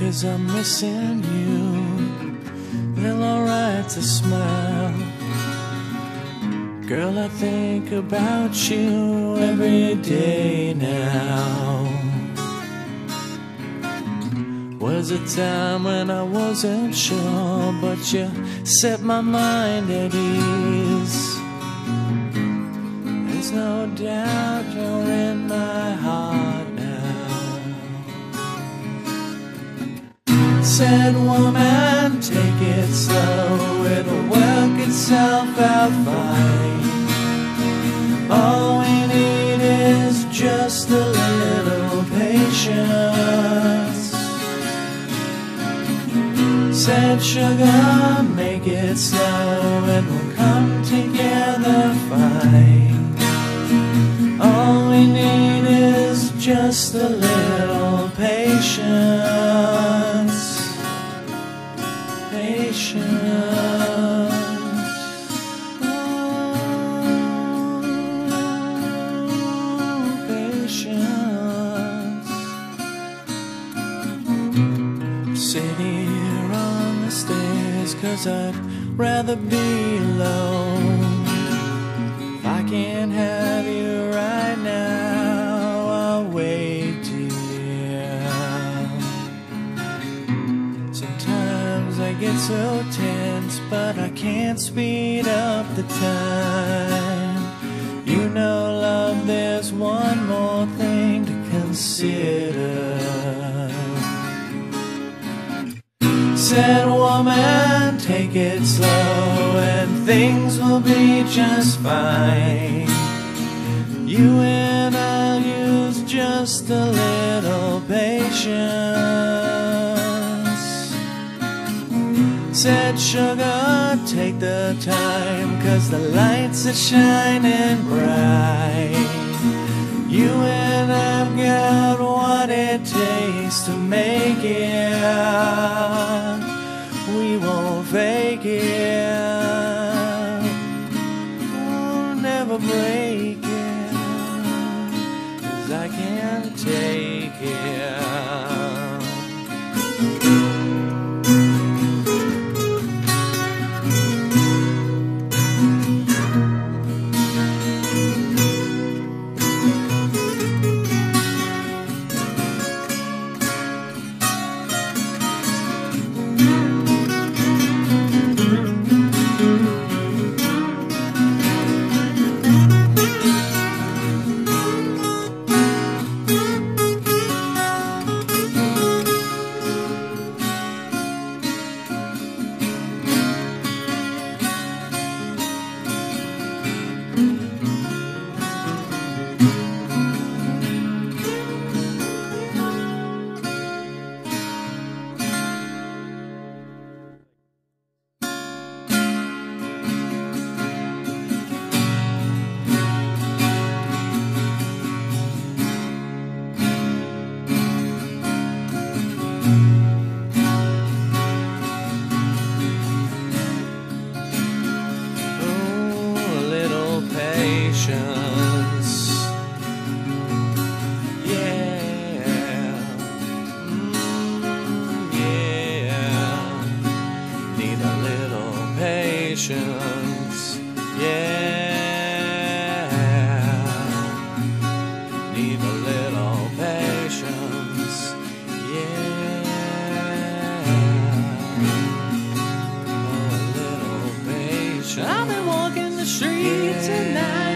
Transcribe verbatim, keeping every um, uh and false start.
days I'm missing you, feel alright to smile. Girl, I think about you every day now. Was a time when I wasn't sure, but you set my mind at ease. There's no doubt you're in my heart now. Said woman, take it slow, it'll work itself out fine. All we need is just a little patience. Said sugar, make it slow and we'll come together fine. All we need is just a little patience. Patience. Oh, patience. Sitting here on the stairs, 'cause I'd rather be alone. If I can't have you right now, I'll wait, dear. Sometimes I get so tense, but I can't speed up the time. You know, love, there's one more thing to consider. Said woman, take it slow and things will be just fine. You and I'll use just a little patience. Said sugar, take the time, 'cause the lights are shining bright. You and I've got what it takes to make it. We won't fake it. We'll never break it, 'cause I can't take it. Patience, yeah, mm, yeah. Need a little patience, yeah. Need a little patience, yeah. Oh, a little patience. I've been walking the streets at night.